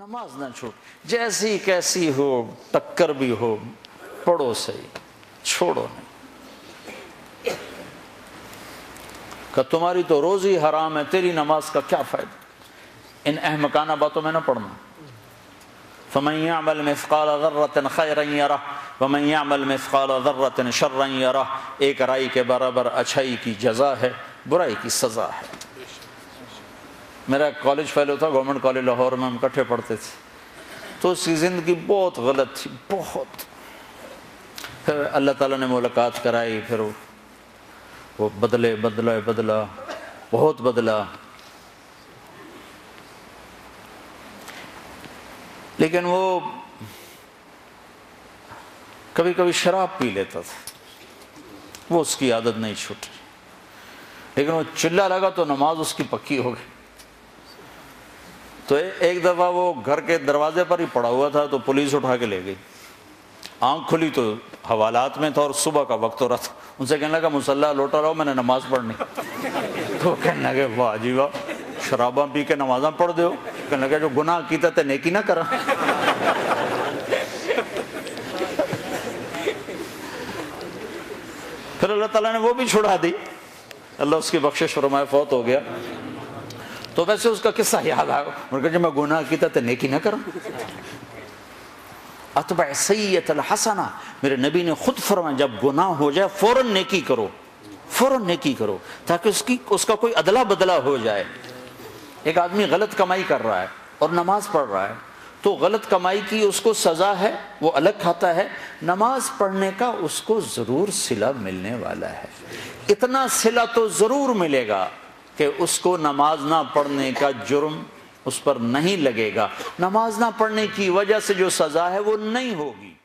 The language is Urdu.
نماز نہ چھوڑ، جیسی کیسی ہو، ٹکر بھی ہو، پڑھو صحیح، چھوڑو نہیں۔ کہ تمہاری تو روزی حرام ہے، تیری نماز کا کیا فائدہ؟ ان احمقانہ باتوں میں نہ پڑھنا۔ فَمَن يَعْمَلْ مِثْقَالَ ذَرَّةٍ خَيْرًا يَرَهُ وَمَن يَعْمَلْ مِثْقَالَ ذَرَّةٍ شَرًّا يَرَهُ۔ ایک رائی کے برابر اچھائی کی جزا ہے، برائی کی سزا ہے۔ میرا کالج فیلو تھا، گورنمنٹ کالج لاہور میں، ہم اکٹھے پڑھتے تھے، تو اس کی زندگی بہت غلط تھی، بہت۔ پھر اللہ تعالیٰ نے ملاقات کرائی، پھر وہ بدلا بہت بدلا، لیکن وہ کبھی کبھی شراب پی لیتا تھا، وہ اس کی عادت نہیں چھوٹی، لیکن وہ چلا لگا تو نماز اس کی پکی ہو گئی۔ تو ایک دفعہ وہ گھر کے دروازے پر ہی پڑا ہوا تھا، تو پولیس اٹھا کے لے گئی۔ آنکھ کھلی تو حوالات میں تھا اور صبح کا وقت ہو رہا تھا۔ ان سے کہنے لگا مصلی لوٹا رہو، میں نے نماز پڑھنی۔ تو کہنے لگے واہ جی واہ، شراباں پی کے نمازاں پڑھ دیو۔ کہنے لگا جو گناہ کیتا تے نیکی نہ کرا۔ پھر اللہ تعالیٰ نے وہ بھی چھڑا دی، اللہ اس کی بخشش فرمائے، فوت ہو گیا۔ تو ویسے اس کا قصہ یاد آیا، انہوں نے کہا جب میں گناہ کیتا تے نیکی نہ کرا۔ اتبع سیئۃ الحسنہ، میرے نبی نے خود فرمایا جب گناہ ہو جائے فوراً نیکی کرو، فوراً نیکی کرو، تاکہ اس کا کوئی ادلا بدلا ہو جائے۔ ایک آدمی غلط کمائی کر رہا ہے اور نماز پڑھ رہا ہے، تو غلط کمائی کی اس کو سزا ہے، وہ الگ کھاتا ہے، نماز پڑھنے کا اس کو ضرور صلہ ملنے والا ہے۔ اتنا صلہ تو ضرور ملے گا کہ اس کو نماز نہ پڑھنے کا جرم اس پر نہیں لگے گا، نماز نہ پڑھنے کی وجہ سے جو سزا ہے وہ نہیں ہوگی۔